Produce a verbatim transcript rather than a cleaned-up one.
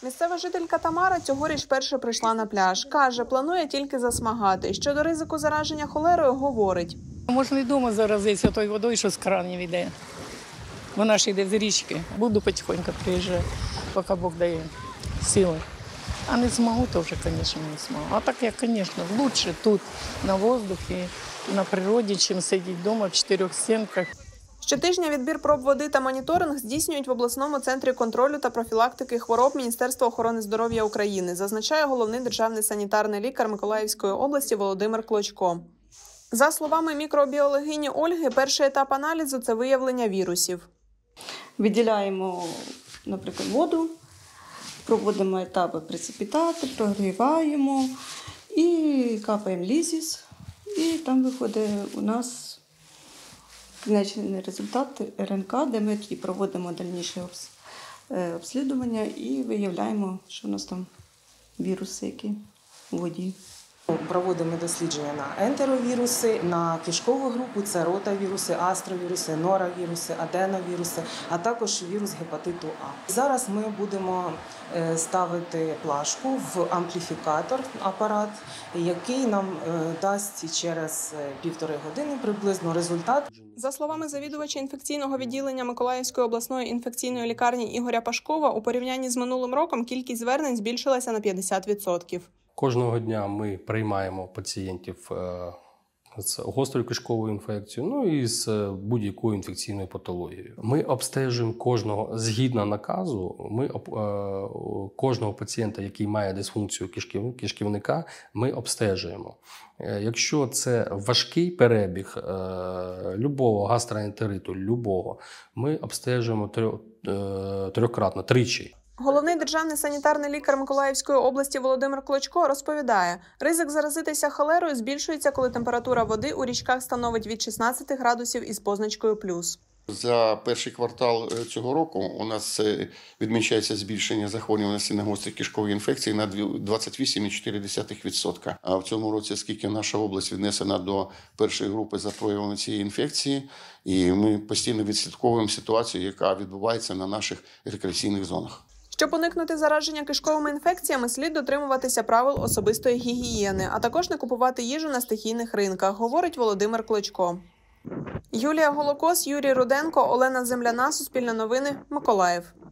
Місцева жителька Тамара цьогоріч вперше прийшла на пляж. Каже, планує тільки засмагати. Щодо ризику зараження холерою, говорить. Можна і вдома заразитися тою водою, що з кранів йде. Вона ж йде з річки. Буду потихоньку приїжджати, поки Бог дає сили. А не змогу, то вже, звісно, не змогу. А так, як, звісно, краще тут, на воздухі, на природі, чим сидіти вдома в чотирьох стінках. Щотижня відбір проб води та моніторинг здійснюють в обласному центрі контролю та профілактики хвороб Міністерства охорони здоров'я України, зазначає головний державний санітарний лікар Миколаївської області Володимир Клочко. За словами мікробіологині Ольги, перший етап аналізу – це виявлення вірусів. Виділяємо, наприклад, воду, проводимо етапи прецепітати, прогріваємо і капаємо лізіс. І там виходить у нас кінечний результат ер ен ка, де ми тоді проводимо дальніше обслідування і виявляємо, що у нас там віруси, які у воді. Проводимо дослідження на ентеровіруси, на кишкову групу, це ротавіруси, астровіруси, норавіруси, аденовіруси, а також вірус гепатиту А. Зараз ми будемо ставити плашку в ампліфікатор, апарат, який нам дасть через півтори години приблизно результат. За словами завідувача інфекційного відділення Миколаївської обласної інфекційної лікарні Ігоря Пашкова, у порівнянні з минулим роком кількість звернень збільшилася на п'ятдесят відсотків. Кожного дня ми приймаємо пацієнтів з гострою кишковою інфекцією, ну і з будь-якою інфекційною патологією. Ми обстежуємо кожного, згідно наказу, ми кожного пацієнта, який має дисфункцію кишківника, ми обстежуємо. Якщо це важкий перебіг любого гастроентериту, любого, ми обстежуємо трьохкратно, тричі. Головний державний санітарний лікар Миколаївської області Володимир Клочко розповідає, ризик заразитися холерою збільшується, коли температура води у річках становить від шістнадцяти градусів із позначкою плюс. За перший квартал цього року у нас відмічається збільшення захворюваності на гострі кишкові інфекції на двадцять вісім цілих чотири десятих відсотка. А в цьому році, оскільки наша область віднесена до першої групи за проявами цієї інфекції, і ми постійно відслідковуємо ситуацію, яка відбувається на наших рекреаційних зонах. Щоб уникнути зараження кишковими інфекціями, слід дотримуватися правил особистої гігієни, а також не купувати їжу на стихійних ринках, говорить Володимир Клочко. Юлія Голокос, Юрій Руденко, Олена Земляна, Суспільне новини, Миколаїв.